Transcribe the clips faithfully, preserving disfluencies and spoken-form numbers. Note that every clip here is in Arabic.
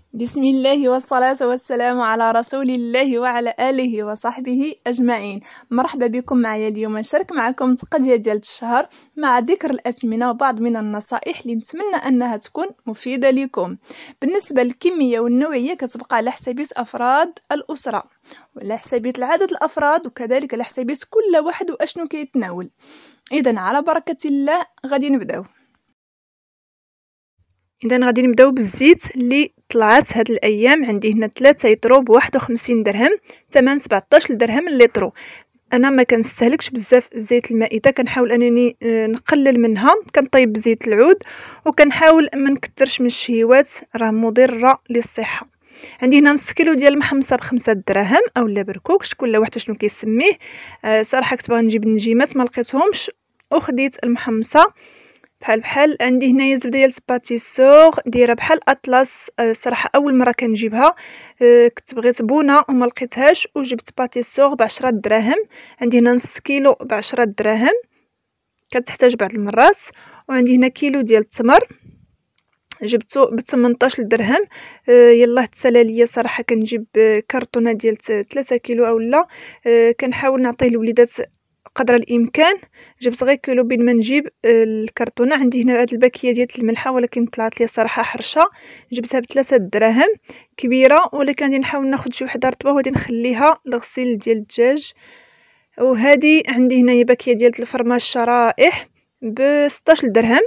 بسم الله والصلاة والسلام على رسول الله وعلى آله وصحبه أجمعين. مرحبا بكم معايا اليوم. نشارك معكم تقضية ديال الشهر مع ذكر الأثمنة وبعض من النصائح اللي نتمنى أنها تكون مفيدة لكم. بالنسبة للكمية والنوعية كتبقى على حسابية أفراد الأسرة وعلى حسابية العدد الأفراد وكذلك على حسابية كل واحد وأشنو كيتناول. إذن على بركة الله غادي نبداو. اذا غادي نبداو بالزيت اللي طلعت هاد الايام. عندي هنا ثلاثة يطرو بواحد وخمسين درهم، ثمن سبعطاش درهم الليطرو. انا ما كنستهلكش بزاف زيت المائده، كنحاول انني نقلل منها، كنطيب بزيت العود وكنحاول ما نكثرش من الشهيوات راه مضره للصحه. عندي هنا نص كيلو ديال المحمصه بخمسة دراهم اولا بركوكش، كل واحد شنو كيسميه. أه صراحه كنت باغا نجيب النجيمات ما لقيتهمش وخديت المحمصه بحال بحال. عندي هنايا زبده ديال سباتيسور دايره بحال اطلس. أه صراحه اول مره كنجيبها، أه كنت بغيت بونه وما لقيتهاش وجبت باتيسور بعشرة دراهم. عندي هنا نص كيلو بعشرة دراهم، كتحتاج بعض المرات. وعندي هنا كيلو ديال التمر جبته ب ثمنطاش درهم. أه يلاه تسالى ليا صراحه كنجيب كرتونه ديال ثلاثة كيلو اولا. أه كنحاول نعطيه لوليدات قدر الامكان. جبت غير كيلو بين ما نجيب الكرتونه. عندي هنا هاد الباكيه ديال الملحه ولكن طلعت لي صراحه حرشه، جبتها بثلاثة دراهم كبيره، ولكن غادي نحاول ناخذ شي وحده رطبه وغادي نخليها لغسيل ديال الدجاج. وهذه عندي هنايا باكيه ديال الفرماج الشرائح ب ستة عشر درهم،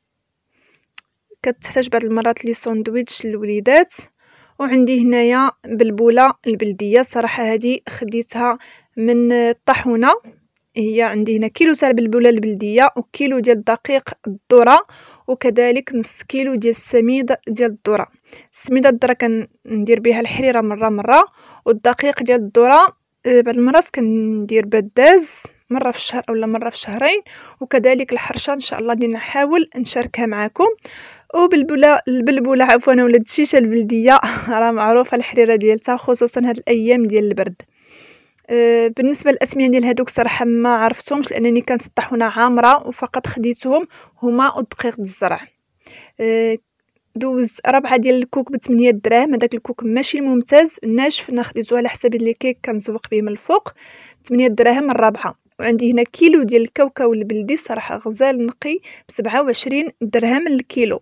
كتحتاج بعض المرات لي ساندويتش للوليدات. وعندي هنايا بلبوله البلديه، صراحه هذه خديتها من الطاحونه. هي عندي هنا كيلو تاع البلبوله البلديه وكيلو ديال دقيق الذره وكذلك نص كيلو ديال السميد ديال الذره. السميده الذره كندير بها الحريره مره مره، والدقيق ديال الذره بعض المرات كندير بداز مره في الشهر اولا مره في شهرين، وكذلك الحرشه ان شاء الله غادي نحاول نشاركها معكم. وبالبوله البلبوله عفوا ولا الدشيشه البلديه راه معروفه الحريره ديالتها خصوصا هاد الايام ديال البرد. أه بالنسبه للاسميه ديال هذوك صراحه ما عرفتهمش لانني كانت الطاحونه عامره وفقط خديتهم هما ودقيق الزرع. أه دوزت ربعه ديال الكوك ب ثمانية دراهم. هذاك الكوك ماشي الممتاز الناشف، انا خديته على حساب لي كيك كنزوق به من الفوق، ثمانية دراهم الرابعه. وعندي هنا كيلو ديال الكاوكاو البلدي صراحه غزال نقي ب سبعة وعشرين درهم الكيلو.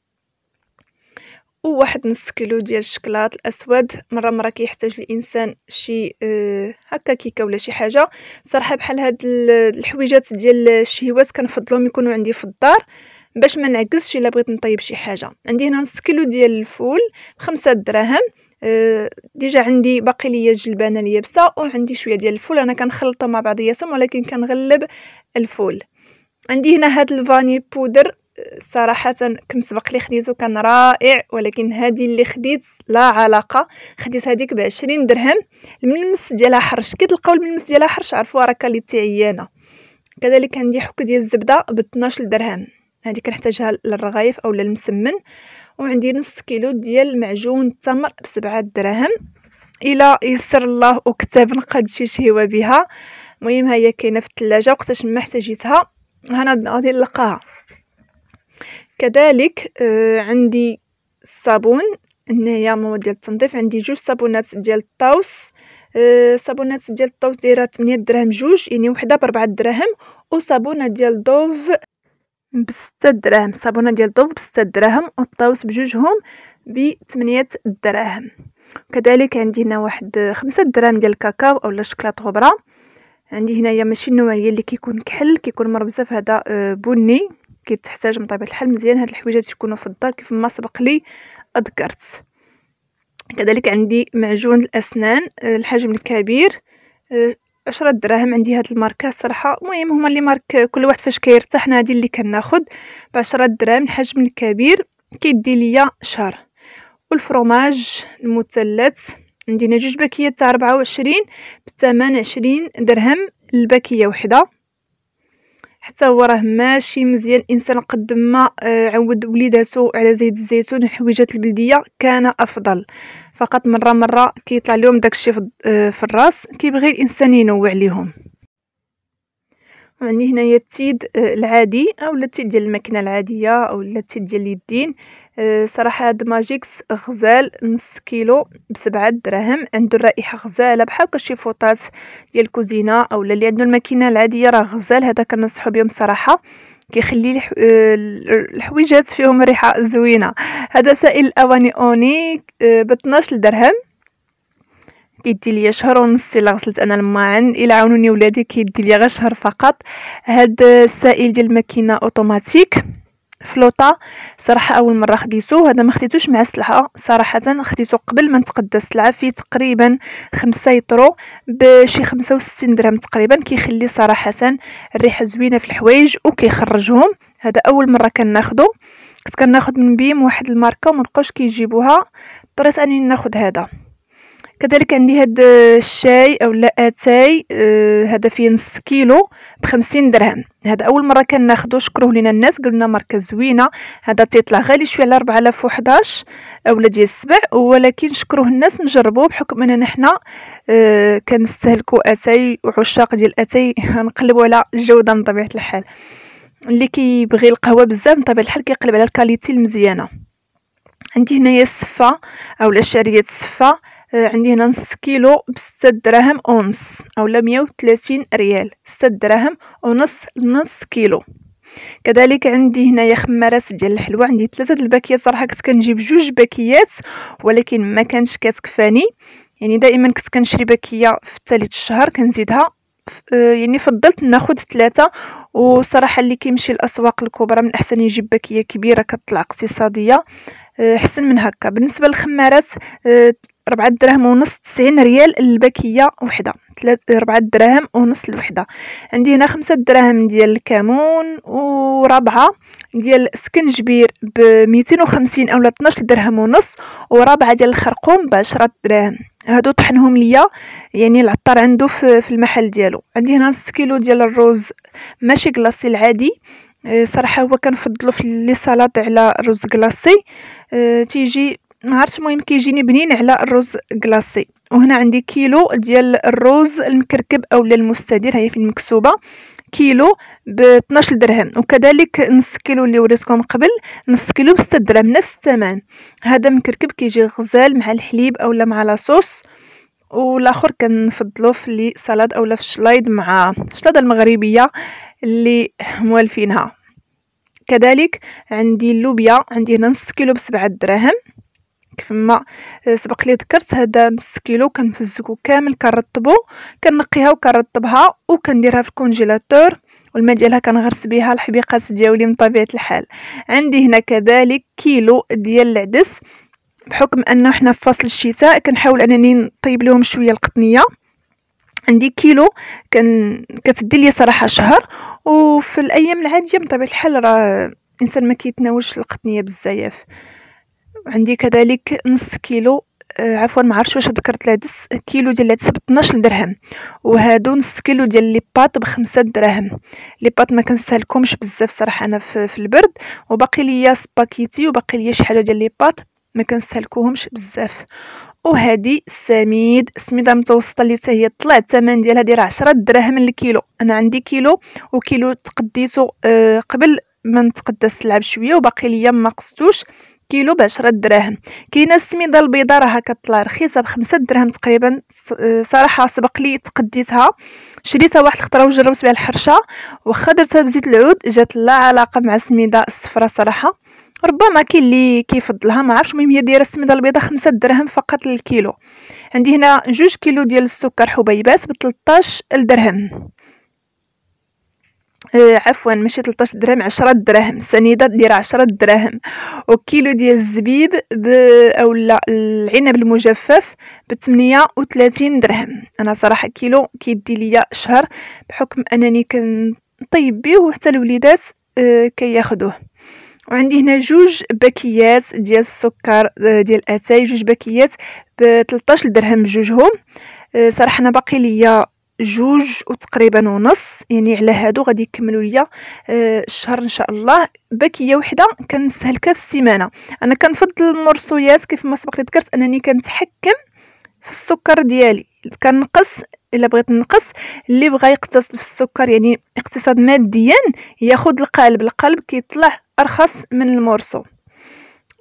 وواحد نص كيلو ديال الشكلاط الاسود، مره مره كيحتاج الانسان شي أه هكا كيكه ولا شي حاجه. صراحه بحال هاد الحويجات ديال الشهيوات كنفضلهم يكونوا عندي في الدار باش ما نعكسش الا بغيت نطيب شي حاجه. عندي هنا نص كيلو ديال الفول بخمسة دراهم. أه ديجا عندي باقي ليا الجلبانه اليابسه وعندي شويه ديال الفول، انا كنخلطهم مع بعضياتهم ولكن كنغلب الفول. عندي هنا هاد الفاني بودر، صراحه كنت سبق لي خديته كان رائع، ولكن هذه اللي خديت لا علاقه، خديت هذيك بعشرين درهم. الملمس ديالها حرش، كي تلقاو الملمس ديالها حرش عرفوا راه كاليتي عيانه. كذلك عندي حك ديال الزبده ب اثناش درهم، هذه كنحتاجها للرغايف او للمسمن. وعندي نص كيلو ديال معجون التمر بسبعة دراهم. الى يسر الله وكتب نقد شي شهوه بها. المهم هي كاينه في الثلاجه وقتاش ما احتاجيتها هنا غادي نلقاها. كذلك آه عندي الصابون، هنايا مواد ديال التنظيف. عندي جوج صابونات ديال الطاوس. آه صابونات ديال الطاوس دايره ثمانية دراهم جوج، يعني وحده بربعة دراهم. وصابونه ديال دوف بستة دراهم، صابونه ديال دوف بستة دراهم والطاوس بجوجهم بثمانية دراهم. كذلك عندي هنا واحد خمسة دراهم ديال الكاكاو اولا شكلاط غبره. عندي هنايا ماشي النوعيه اللي كيكون كحل، كيكون مر بزاف، هذا آه بني كيتحتاج من طبيعه الحال مزيان هاد الحويجات يكونوا في الدار كيف ما سبق لي ذكرت. كذلك عندي معجون الاسنان الحجم الكبير عشرة دراهم. عندي هاد الماركه صراحه المهم هما اللي مارك كل واحد فاش كيرتاح، حنا هادي اللي كناخذ بعشرة دراهم الحجم الكبير كيدي ليا شهر. والفرماج المثلث عندنا جوج باكيات تاع ربعة وعشرين بثمن عشرين درهم الباكيه وحده. حتى هو راه ماشي مزيان، الانسان قد ما عود وليداتو على زيت الزيتون الحويجات البلديه كان افضل، فقط مره مره كيطلع لهم داكشي في الراس كيبغي الانسان ينوع ليهم. وعندي هنايا التيد العادي او التيد ديال الماكينه العاديه او التيد ديال اليدين أه صراحه هاد ماجيكس غزال نص كيلو بسبعة دراهم، عنده الرائحه غزاله بحال كشي فوطات ديال الكوزينه اولا اللي عنده الماكينه العاديه راه غزال. هذا كنصحو بهم صراحه، كيخلي الح... أه الحويجات فيهم ريحه زوينه. هذا سائل الاواني اوني أه ب اثناش درهم، كيدي ليا شهر ونص الا غسلت انا الماعن، الا عاونوني ولادي كيدي ليا غير شهر فقط. هاد السائل ديال الماكينه اوتوماتيك فلوطه، صراحه اول مره خديتو. هذا ما خديتوش مع السلعه صراحه، خديتو قبل ما نتقدى السلعه فيه تقريبا خمسة يطرو بشي خمسة وستين درهم تقريبا. كيخلي صراحه الريحه زوينه في الحوايج وكيخرجهم. هذا اول مره كناخدو، كنت كناخد من بيم واحد الماركه وما بقاوش كيجيبوها، اضطريت اني ناخد هذا. كذلك عندي هاد الشاي او لا اتاي، آه هذا فيه نص كيلو بخمسين درهم. هذا اول مره كناخدو، شكروه لينا الناس قلنا ماركه زوينه. هذا تيطلع غالي شويه على أربعة آلاف وحداش اولا ديال السبع، ولكن شكروه الناس نجربوه بحكم اننا حنا آه كنستهلكوا اتاي وعشاق ديال اتاي نقلبوا على الجوده من طبيعه الحال. اللي كيبغي القهوه بزاف من طبيعه الحال كيقلب على الكاليتي المزيانه. عندي هنايا السفه اولا الشعريه السفه، عندي هنا نص كيلو بستة دراهم ونص اولا مية وثلاثين ريال، ستة دراهم ونص نص كيلو. كذلك عندي هنايا خمارات ديال الحلوى، عندي ثلاثه الباكيات. صراحه كنت كنجيب جوج باكيات ولكن ما كانش كتكفاني، يعني دائما كنت كنشري باكيه في ثالث الشهر كنزيدها، يعني فضلت ناخذ ثلاثه. وصراحه اللي كيمشي الاسواق الكبرى من احسن يجيب باكيه كبيره كتطلع اقتصاديه احسن من هكا. بالنسبه للخمارات ربعة دراهم ونص، تسعين ريال الباكيه وحده، ربعة دراهم ونص الوحده. عندي هنا خمسة دراهم ديال الكمون، ورابعه ديال السكنجبير بميتين وخمسين اولا اثناش درهم ونص، ورابعه ديال الخرقوم بعشرة دراهم. هادو طحنهم ليا يعني العطار عنده في المحل ديالو. عندي هنا نص كيلو ديال الرز ماشي كلاصي العادي، صراحه هو كنفضلو في لي سلطه على الرز كلاصي، أه تيجي ما عرفتش المهم كيجيني بنين على الرز كلاصي. وهنا عندي كيلو ديال الرز المكركب اولا المستدير، هي فين مكتوبه كيلو ب اثناش درهم. وكذلك نص كيلو اللي وريتكم قبل نص كيلو ب ستة دراهم نفس الثمن. هذا مكركب كيجي غزال مع الحليب اولا مع لاصوص، والاخر كنفضلو في لي سلطه اولا في الشلايض مع الشلاضه المغربيه اللي موالفينها. كذلك عندي اللوبيا، عندي هنا نص كيلو بسبعة دراهم كيف ما سبق لي ذكرت. هذا نص كيلو كنفزكو كامل كنرطبو، كنقيها وكنرطبها وكنديرها في الكونجيلاتور، والماء ديالها كنغرس بها الحبيقات ديالي من طبيعه الحال. عندي هنا كذلك كيلو ديال العدس، بحكم انه حنا في فصل الشتاء كنحاول انني نطيب لهم شويه القطنيه. عندي كيلو كان كتدي لي صراحه شهر، وفي الايام العاديه بطبيعه الحال راه الانسان ما كيتناولش القطنيه بزاف. عندي كذلك نص كيلو آه عفوا ما عرفتش واش ذكرت العدس، كيلو ديال العدس ب اثناش درهم. وهادو نص كيلو ديال لي باط ب خمسة دراهم. لي باط ما كنستهلكهمش بزاف صراحه انا في, في البرد، وباقي ليا سباكيتي وباقي ليا شي حاجه ديال لي باط ما كنستهلكوهمش بزاف. وهذه السميد، السميده متوسطه اللي حتى هي طلع الثمن ديالها دايره عشرة دراهم للكيلو. انا عندي كيلو وكيلو تقديته آه قبل ما نتقدى السلعه بشويه وباقي ليا ما قصتوش، كيلو بعشرة دراهم. كاينه السميده البيضاء راها كتطلع رخيصه بخمسة دراهم تقريبا. صراحه سبق لي تقديتها، شريتها واحد الخطره وجربت بها الحرشه، واخا درتها بزيت العود جات لا علاقه مع السميده الصفراء صراحه. ربما كاين اللي كيفضلها ما عرفتش. المهم هي دايره السميده البيضاء خمسة دراهم فقط للكيلو. عندي هنا جوج كيلو ديال السكر حبيبات ب ثلاثطاش درهم، آه عفوا ماشي ثلاثطاش درهم، عشرة دراهم. سنيده دايره عشرة دراهم. وكيلو ديال الزبيب ب اولا العنب المجفف ب ثمانية وثلاثين درهم. انا صراحه كيلو كيدي ليا شهر بحكم انني كنطيب بيه وحتى الوليدات آه كياخذوه. وعندي هنا جوج باكيات ديال السكر ديال اتاي، جوج باكيات ب ثلاثطاش درهم بجوجهم. صراحه انا باقي ليا جوج وتقريبا ونص، يعني على هادو غادي يكملوا ليا الشهر ان شاء الله. باكيه وحده كنستهلكها في السيمانه. انا كنفضل المرصويات كيف ما سبق لي ذكرت انني كنتحكم في السكر ديالي، كنقص الا بغيت نقص. اللي بغى يقتصد في السكر يعني اقتصاد ماديا ياخذ القالب، القالب كيطلع ارخص من المرصو.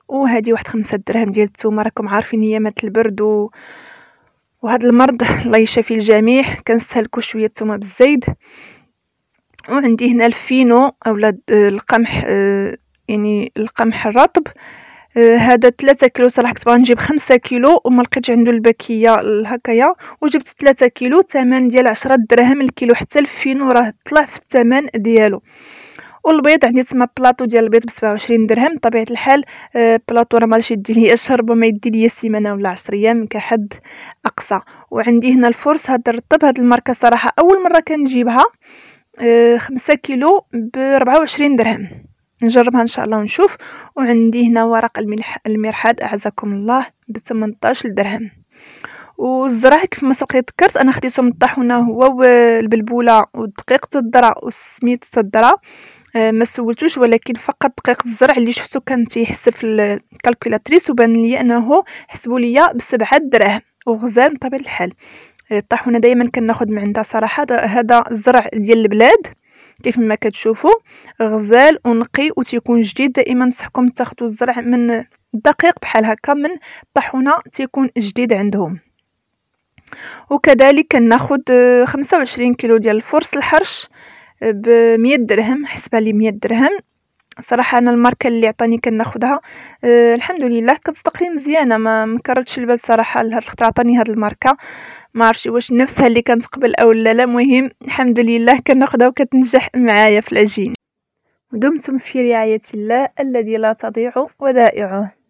وهذه واحد خمسة دراهم ديال الثومه. راكم عارفين ايامات البرد و وهذا المرض الله يشافي الجميع، كنستهلكوا شويه الثومه بالزيد. وعندي هنا الفينو اولا القمح، آه، يعني القمح الرطب. آه، هذا ثلاثة كيلو. صراحه كنت باغا نجيب خمسة كيلو وما لقيتش عنده الباكيه هكايا، وجبت ثلاثة كيلو. ثمن ديال عشرة دراهم الكيلو. حتى الفينو راه طلع في الثمن ديالو. والبيض عندي تما بلاطو ديال البيض بسبعة وعشرين درهم. بطبيعه الحال آه، بلاطو راه ماغاديش يدي ليا الشهر، ربما يدي ليا سيمانه ولا عشر ايام كحد اقصى. وعندي هنا الفرص هذا الرطب، هذه الماركه صراحه اول مره كنجيبها. آه، خمسة كيلو بربعة وعشرين درهم. نجربها ان شاء الله ونشوف. وعندي هنا ورق الملح المرحاض اعزكم الله ب ثمنطاش درهم. والزرع كيف ما سبق ذكرت انا خديته من الطاحونه هو والبلبوله ودقيقه الذره وسميت الذره. آه، ما سولتوش، ولكن فقط دقيق الزرع اللي شفتو كان تيحسب في الكالكولاتريس وبان لي انه حسبوا لي بسبعة دراهم. وغزال بطبيعه الحال. آه، الطاحونه دائما كناخذ من عندها صراحه. هذا الزرع ديال البلاد كيف ما كتشوفوا، غزال ونقي وتيكون جديد. دائما نصحكم تاخذوا الزرع من دقيق بحال هكا من الطاحونه تيكون جديد عندهم. وكذلك كناخذ خمسة وعشرين كيلو ديال الفرص الحرش بمية درهم. حسبها لي مية درهم. صراحه انا الماركه اللي عطاني كناخذها أه الحمد لله كتصدق لي مزيانه، ما مكررتش البال صراحه لهاد الخطره. عطاني هاد الماركه ما عرفتش واش نفسها اللي كانت قبل او لا لا، مهم الحمد لله كناخذها وكتنجح معايا في العجين. ودمتم في رعايه الله الذي لا تضيع ودائعه.